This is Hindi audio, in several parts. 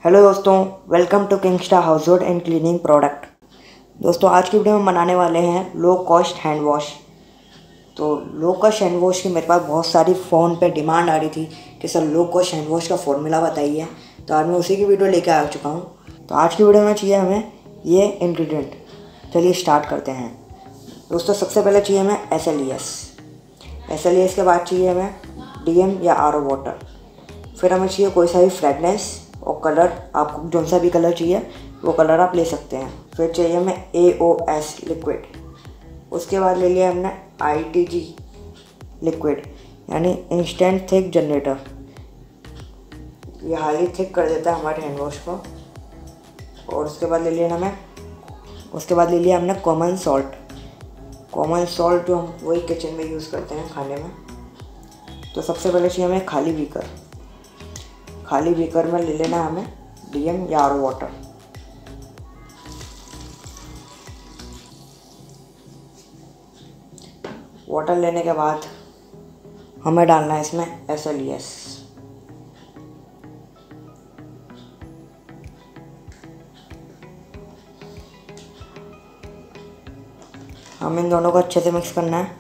हेलो दोस्तों, welcome to Kingstar household and cleaning product. दोस्तों आज की वीडियो में बनाने वाले हैं लो कॉस्ट हैंड वॉश। तो लो कॉस्ट हैंड वॉश की मेरे पास बहुत सारी फ़ोन पे डिमांड आ रही थी कि sir low cost hand wash का फॉर्मूला बताइए। तो आज मैं उसी की वीडियो लेकर आ चुका हूँ। तो आज की वीडियो में चाहिए हमें ये इंग्रेडिएंट। चलिए स्टार्ट करते हैं। दोस्तों सबसे पहले चाहिए हमें SLES के बाद चाहिए हमें DM या RO वाटर। फिर हमें चाहिए कोई सा भी फ्रेगनेंस और कलर, आपको जौन सा भी कलर चाहिए वो कलर आप ले सकते हैं। फिर चाहिए हमें AOS लिक्विड। उसके बाद ले लिया हमने ITG लिक्विड यानी इंस्टेंट थिक जनरेटर। ये हाईली थिक कर देता है हमारे हैंड वॉश को। और उसके बाद ले लिया हमने कॉमन सॉल्ट जो हम वही किचन में यूज़ करते हैं खाने में। तो सबसे पहले चाहिए हमें खाली बीकर में ले लेना है हमें DM या RO वाटर। वाटर लेने के बाद हमें डालना है इसमें SLES। हम इन दोनों को अच्छे से मिक्स करना है।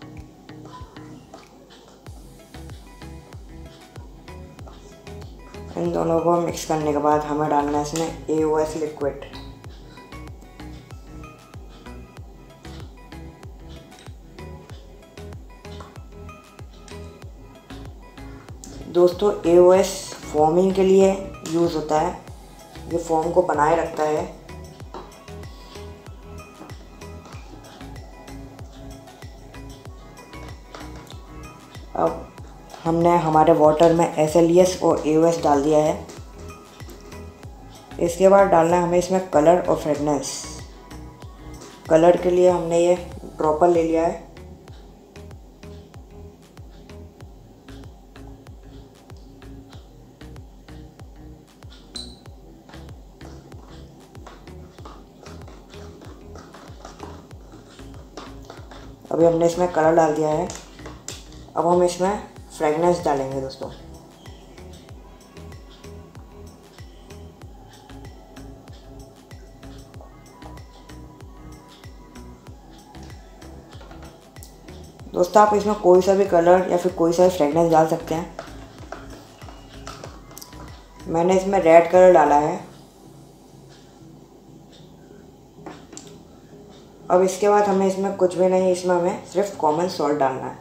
इन दोनों को मिक्स करने के बाद हमें डालना है इसमें AOS लिक्विड। दोस्तों AOS फॉर्मिंग के लिए यूज़ होता है, ये फॉर्म को बनाए रखता है। अब हमने हमारे वाटर में SLES और AOS डाल दिया है। इसके बाद डालना है हमें इसमें कलर और फ्रेगनेंस। कलर के लिए हमने ये ड्रॉपर ले लिया है। अभी हमने इसमें कलर डाल दिया है। अब हम इसमें फ्रेगनेंस डालेंगे दोस्तों। दोस्तों आप इसमें कोई सा भी कलर या फिर कोई सा भी फ्रेगनेंस डाल सकते हैं। मैंने इसमें रेड कलर डाला है। अब इसके बाद हमें इसमें कुछ भी नहीं, इसमें हमें सिर्फ कॉमन सॉल्ट डालना है।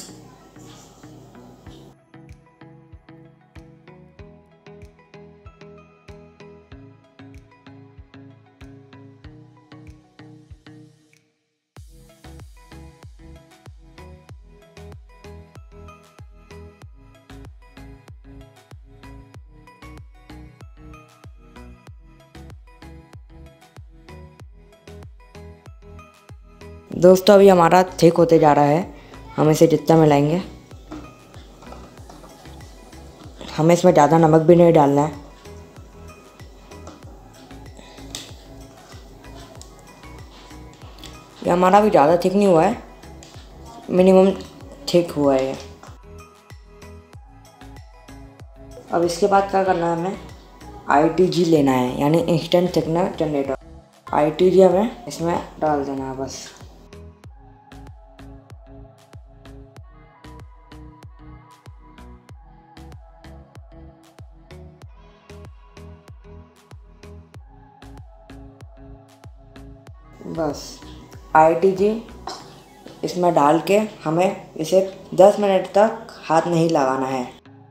दोस्तों अभी हमारा थिक होते जा रहा है, हम इसे जितना मिलाएंगे। हमें इसमें ज़्यादा नमक भी नहीं डालना है। ये हमारा भी ज़्यादा थिक नहीं हुआ है, मिनिमम थिक हुआ है ये। अब इसके बाद क्या करना है, हमें ITG लेना है यानी इंस्टेंट थिकनर जनरेटर। ITG हमें इसमें डाल देना है बस। बस ITG इसमें डाल के हमें इसे 10 मिनट तक हाथ नहीं लगाना है।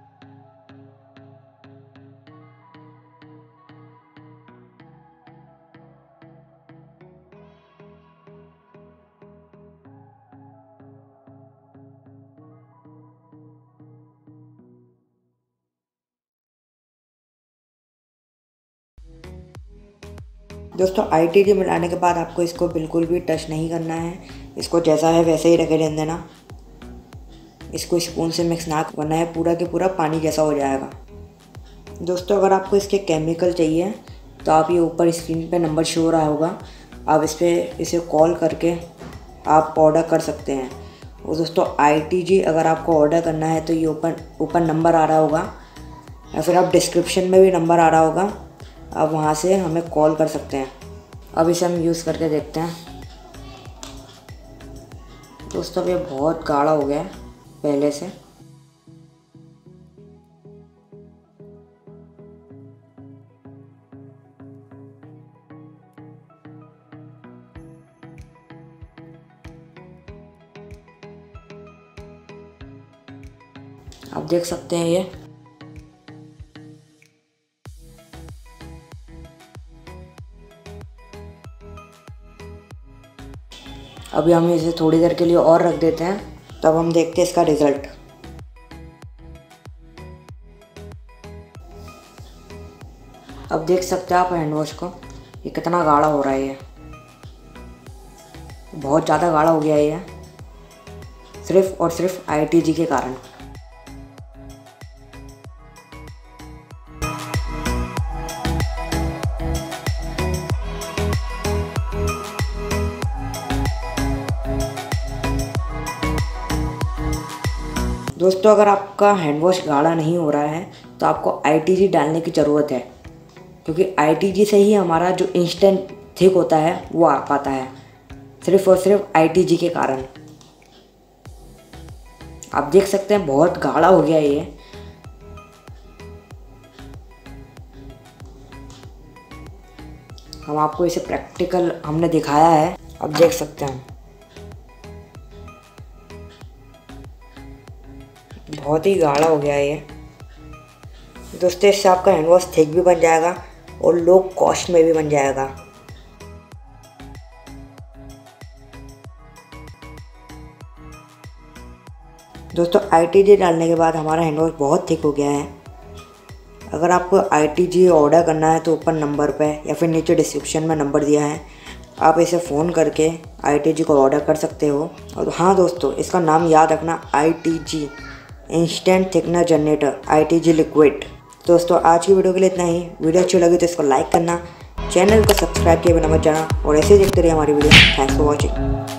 दोस्तों ITG मिलाने के बाद आपको इसको बिल्कुल भी टच नहीं करना है। इसको जैसा है वैसे ही रखे रहने देना। इसको स्पून से मिक्स ना करना है, पूरा के पूरा पानी जैसा हो जाएगा। दोस्तों अगर आपको इसके केमिकल चाहिए तो आप ये ऊपर स्क्रीन पे नंबर शो हो रहा होगा, आप इसे कॉल करके आप ऑर्डर कर सकते हैं। और दोस्तों ITG अगर आपको ऑर्डर करना है तो ये ऊपर नंबर आ रहा होगा, या फिर आप डिस्क्रिप्शन में भी नंबर आ रहा होगा, आप वहाँ से हमें कॉल कर सकते हैं। अब इसे हम यूज़ करके देखते हैं। दोस्तों अब ये बहुत गाढ़ा हो गया है पहले से। आप देख सकते हैं ये अभी हम इसे थोड़ी देर के लिए और रख देते हैं, तब हम देखते हैं इसका रिज़ल्ट। अब देख सकते हैं आप हैंड वॉश को, ये कितना गाढ़ा हो रहा है। ये बहुत ज़्यादा गाढ़ा हो गया है ये, सिर्फ और सिर्फ ITG के कारण। दोस्तों अगर आपका हैंड वॉश गाढ़ा नहीं हो रहा है तो आपको ITG डालने की ज़रूरत है, क्योंकि ITG से ही हमारा जो इंस्टेंट थिक होता है वो आ पाता है, सिर्फ और सिर्फ ITG के कारण। आप देख सकते हैं बहुत गाढ़ा हो गया ये। हम आपको इसे प्रैक्टिकल हमने दिखाया है, आप देख सकते हैं बहुत ही गाढ़ा हो गया है ये। दोस्तों इससे आपका हैंड वॉश थिक भी बन जाएगा और लो कॉस्ट में भी बन जाएगा। दोस्तों ITG डालने के बाद हमारा हैंड वॉश बहुत थिक हो गया है। अगर आपको ITG ऑर्डर करना है तो ऊपर नंबर पे या फिर नीचे डिस्क्रिप्शन में नंबर दिया है, आप इसे फ़ोन करके ITG को ऑर्डर कर सकते हो। और हाँ दोस्तों, इसका नाम याद रखना, ITG instant thickness generator, ITG liquid. दोस्तों आज की वीडियो के लिए इतना ही। वीडियो अच्छी लगी तो इसको लाइक करना, चैनल को सब्सक्राइब किए बिना मत जाना और ऐसे ही देखते रहिए हमारी वीडियो। Thanks for watching.